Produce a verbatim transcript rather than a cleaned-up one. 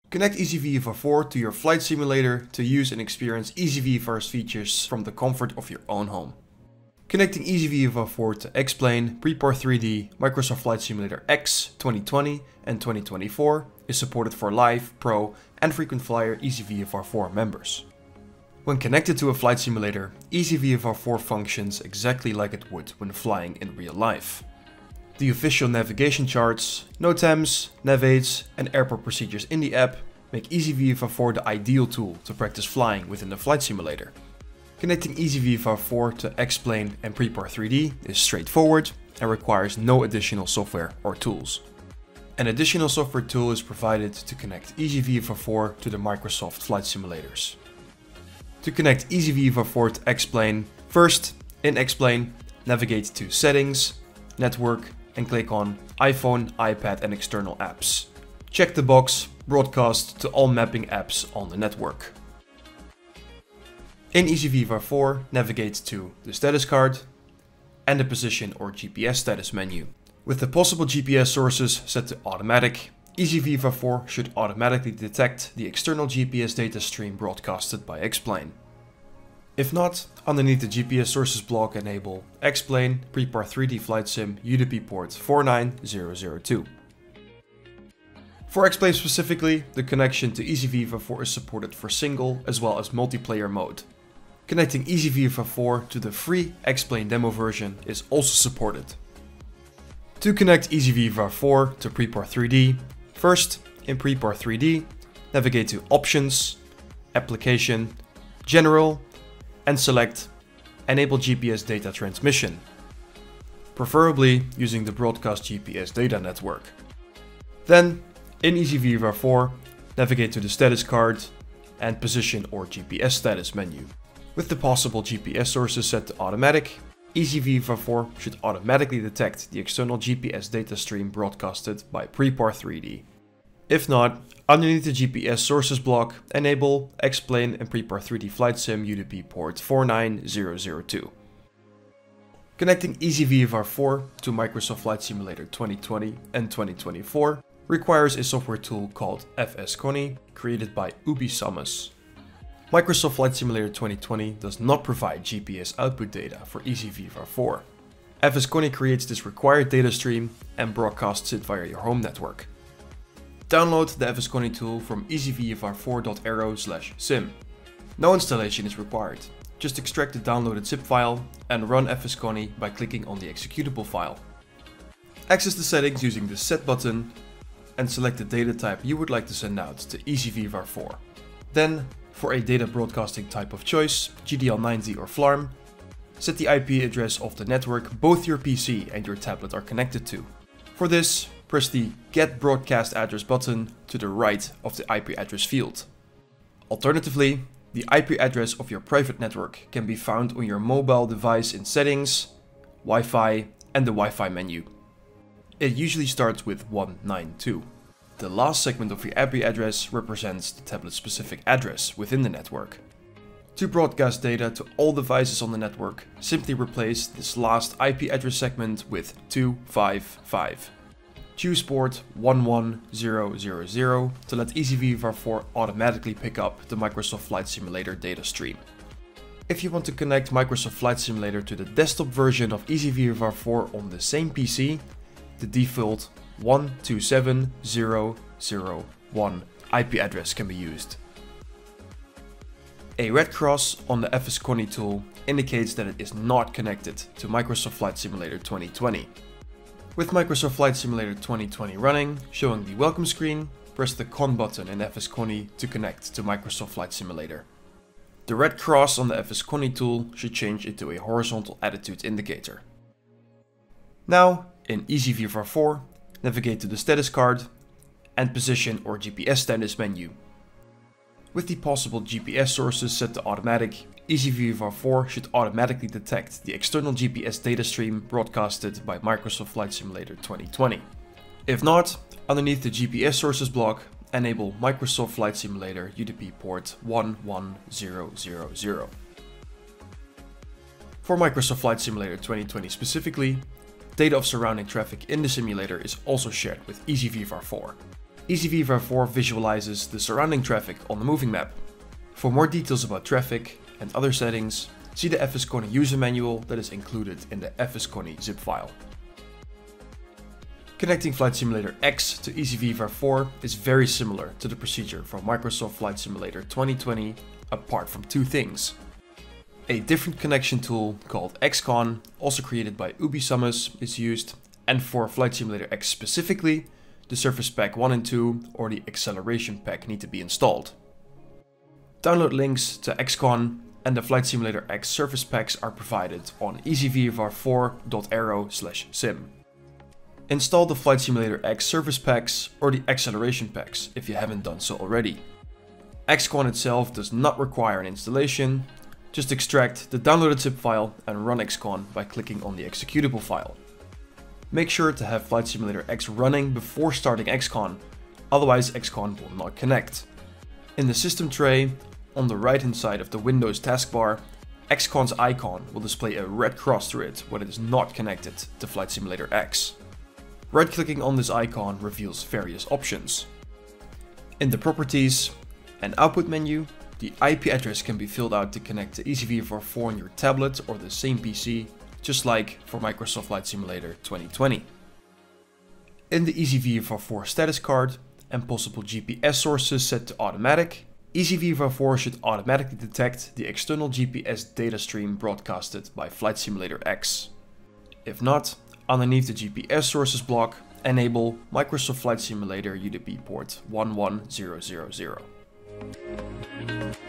Connect EasyVFR four to your flight simulator to use and experience EasyVFR's features from the comfort of your own home. Connecting EasyVFR four to X-Plane, Prepar three D, Microsoft Flight Simulator X twenty twenty and twenty twenty-four is supported for Live, Pro and Frequent Flyer EasyVFR four members. When connected to a flight simulator, EasyVFR four functions exactly like it would when flying in real life. The official navigation charts, NOTAMs, navaids and airport procedures in the app make EasyVFR four the ideal tool to practice flying within the flight simulator. Connecting EasyVFR four to X-Plane and Prepar three D is straightforward and requires no additional software or tools. An additional software tool is provided to connect EasyVFR four to the Microsoft flight simulators. To connect EasyVFR four to X-Plane, first, in X-Plane, navigate to Settings, Network, and click on iPhone, iPad and external apps. Check the box Broadcast to all mapping apps on the network. In EasyVFR four, navigate to the status card and the position or G P S status menu. With the possible G P S sources set to automatic, EasyVFR four should automatically detect the external G P S data stream broadcasted by X-Plane. If not, underneath the G P S sources block enable X-Plane Prepar three D Flight Sim U D P port four nine zero zero two. For X-Plane specifically, the connection to EasyVFR four is supported for single as well as multiplayer mode. Connecting EasyVFR four to the free X-Plane demo version is also supported. To connect EasyVFR four to Prepar three D, first, in Prepar three D, navigate to Options, Application, General, and select Enable G P S Data Transmission, preferably using the Broadcast G P S Data Network. Then, in EasyVFR four, navigate to the Status card and Position or G P S Status menu. With the possible G P S sources set to automatic, EasyVFR four should automatically detect the external G P S data stream broadcasted by Prepar three D. If not, underneath the G P S sources block, enable X-Plane and Prepar three D Flight Sim U D P port four nine zero zero two. Connecting EasyVFR four to Microsoft Flight Simulator twenty twenty and twenty twenty-four requires a software tool called F S Conny, created by Ubi Samus. Microsoft Flight Simulator twenty twenty does not provide G P S output data for EasyVFR four. F S Conny creates this required data stream and broadcasts it via your home network. Download the F S Conny tool from easyvfr four dot aero slash sim. No installation is required. Just extract the downloaded zip file and run F S Conny by clicking on the executable file. Access the settings using the Set button and select the data type you would like to send out to EasyVFR four. Then, for a data broadcasting type of choice, G D L ninety or FLARM, set the I P address of the network both your P C and your tablet are connected to. For this, press the Get Broadcast Address button to the right of the I P address field. Alternatively, the I P address of your private network can be found on your mobile device in Settings, Wi-Fi and the Wi-Fi menu. It usually starts with one ninety-two. The last segment of your I P address represents the tablet-specific address within the network. To broadcast data to all devices on the network, simply replace this last I P address segment with two five five. Choose port one one zero zero zero to let EasyVFR four automatically pick up the Microsoft Flight Simulator data stream. If you want to connect Microsoft Flight Simulator to the desktop version of EasyVFR four on the same P C, the default one two seven dot zero dot zero dot one I P address can be used. A red cross on the F S Conny tool indicates that it is not connected to Microsoft Flight Simulator twenty twenty. With Microsoft Flight Simulator twenty twenty running, showing the welcome screen, press the Con button in F S Conny to connect to Microsoft Flight Simulator. The red cross on the F S Conny tool should change into a horizontal attitude indicator. Now, in EasyVFR four, navigate to the status card and Position or G P S status menu. With the possible G P S sources set to automatic, EasyVFR four should automatically detect the external G P S data stream broadcasted by Microsoft Flight Simulator twenty twenty. If not, underneath the G P S sources block, enable Microsoft Flight Simulator U D P port one one zero zero zero. For Microsoft Flight Simulator twenty twenty specifically, data of surrounding traffic in the simulator is also shared with EasyVFR four. EasyVFR four visualizes the surrounding traffic on the moving map. For more details about traffic and other settings, see the F S Conny user manual that is included in the F S Conny zip file. Connecting Flight Simulator X to EasyVFR four is very similar to the procedure from Microsoft Flight Simulator twenty twenty, apart from two things. A different connection tool called X CON, also created by Ubisoft, is used, and for Flight Simulator X specifically, the Surface Pack one and two or the Acceleration Pack need to be installed. Download links to X CON and the Flight Simulator X Surface Packs are provided on easyvfr four dot aero slash sim. Install the Flight Simulator X Surface Packs or the Acceleration Packs if you haven't done so already. X CON itself does not require an installation, just extract the downloaded zip file and run X CON by clicking on the executable file. Make sure to have Flight Simulator X running before starting X CON, otherwise X CON will not connect. In the system tray, on the right hand side of the Windows taskbar, X CON's icon will display a red cross through it when it is not connected to Flight Simulator X. Right-clicking on this icon reveals various options. In the Properties and Output menu, the I P address can be filled out to connect to EasyVFR four on your tablet or the same P C, just like for Microsoft Flight Simulator twenty twenty. In the EasyVFR four status card and possible G P S sources set to automatic, EasyVFR four should automatically detect the external G P S data stream broadcasted by Flight Simulator X. If not, underneath the G P S sources block, enable Microsoft Flight Simulator U D P port one one zero zero zero.